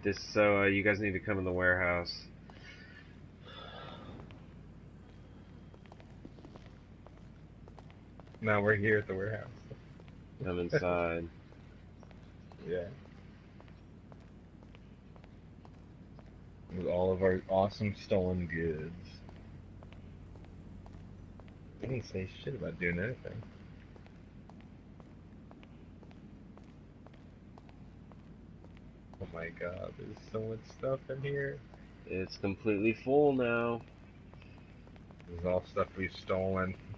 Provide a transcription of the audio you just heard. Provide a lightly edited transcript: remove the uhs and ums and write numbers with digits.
So you guys need to come in the warehouse. Now we're here at the warehouse. Come inside. Yeah. With all of our awesome stolen goods. They didn't say shit about doing anything. Oh my god, there's so much stuff in here. It's completely full now. This is all stuff we've stolen.